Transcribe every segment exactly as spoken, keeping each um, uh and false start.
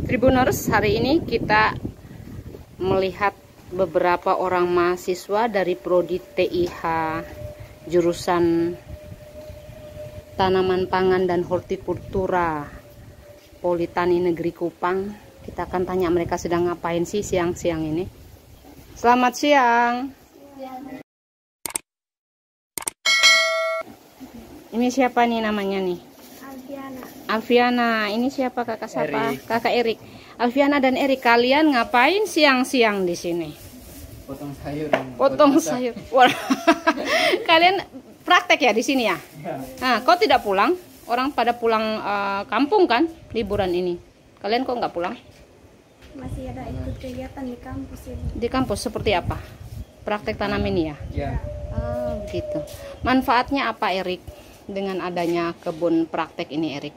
Tribuners, hari ini kita melihat beberapa orang mahasiswa dari Prodi T I H jurusan Tanaman Pangan dan Hortikultura Politani Negeri Kupang. Kita akan tanya mereka sedang ngapain sih siang-siang ini. Selamat siang. Ini siapa nih namanya nih? Alfiana. Alfiana, ini siapa kakak siapa? Erik. Kakak Erik. Alfiana dan Erik, kalian ngapain siang-siang di sini? Potong sayur. Potong sayur. Kalian praktek ya di sini ya? Ya. Nah, kok tidak pulang? Orang pada pulang uh, kampung kan liburan ini. Kalian kok nggak pulang? Masih ada ikut kegiatan di kampus ini. Di kampus seperti apa? Praktek tanam ini ya? Ya. Oh, gitu. Manfaatnya apa, Erik? Dengan adanya kebun praktek ini, Erik,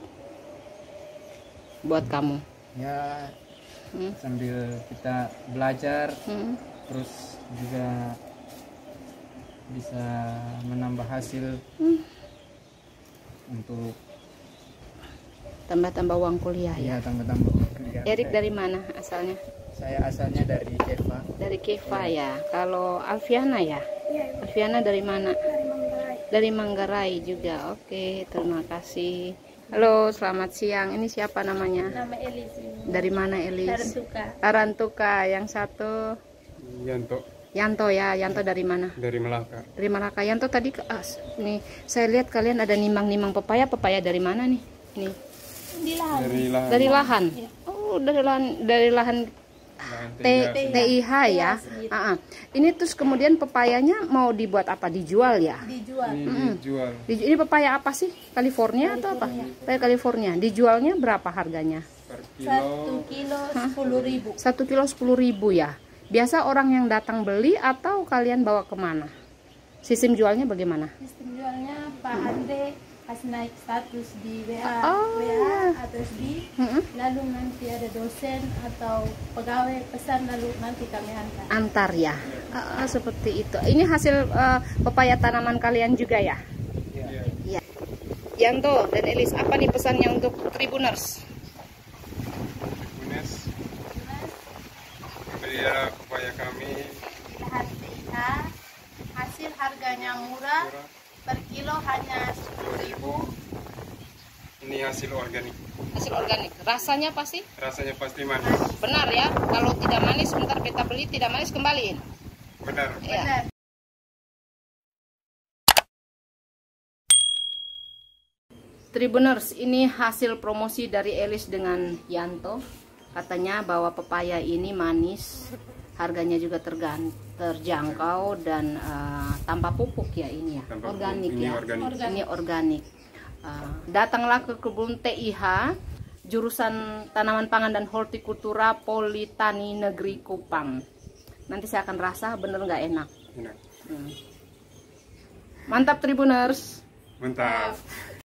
buat kamu? Ya, hmm? sambil kita belajar, hmm? terus juga bisa menambah hasil hmm. untuk tambah-tambah uang kuliah ya. ya tambah-tambah kuliah. Erik dari mana asalnya? Saya asalnya dari Keva. Dari Keva ya. Kalau Alfiana ya? Iya, Alfiana dari mana? dari Manggarai. Dari Manggarai juga. Oke, terima kasih. Halo, selamat siang. Ini siapa namanya? Nama Elis. Dari mana, Elis? Tarantuka. Tarantuka. Yang satu Yanto Yanto ya. Yanto dari mana? dari Melaka. Dari Malaka. Yanto tadi ah, nih saya lihat kalian ada nimang-nimang pepaya. Pepaya dari mana nih? Ini Di lahan. Dari lahan. dari lahan. Iya. Oh, dari lahan dari lahan lahan T T I H ya. Ah, ah. Ini terus kemudian pepayanya mau dibuat apa? Dijual ya? Dijual. Ini dijual Di- Ini pepaya apa sih? California, atau apa? Pepaya California. Dijualnya berapa harganya? per Satu kilo. kilo sepuluh ribu. Satu kilo sepuluh ribu ya. Biasa orang yang datang beli atau kalian bawa kemana? Sistem jualnya bagaimana? Sistem jualnya Pak Andre pas naik status di W A, Oh. W A atau F B, Mm-mm. lalu nanti ada dosen atau pegawai pesan lalu nanti kami antar. Antar ya. Ah, seperti itu. Ini hasil eh, pepaya tanaman kalian juga ya? Ya. Ya. Yanto dan Elis, apa nih pesannya untuk Tribuners? Bunes, pelihara pepaya kami. Lahan T I H, hasil harganya murah, per kilo hanya sepuluh ribu. Ini hasil organik. Hasil organik. Rasanya pasti Rasanya pasti manis. benar ya. Kalau tidak manis, sebentar beta beli, tidak manis kembaliin. Benar. Ya. Benar. Tribuners, ini hasil promosi dari Elis dengan Yanto. Katanya bahwa pepaya ini manis, harganya juga tergan, terjangkau dan uh, tanpa pupuk ya ini ya. Tanpa pupuk. Organik Ini ya. organik. Ini organik. Uh, datanglah ke kebun T I H jurusan Tanaman Pangan dan Hortikultura Politani Negeri Kupang. Nanti saya akan rasa bener nggak enak. Enak. Hmm. Mantap Tribuners. Mantap.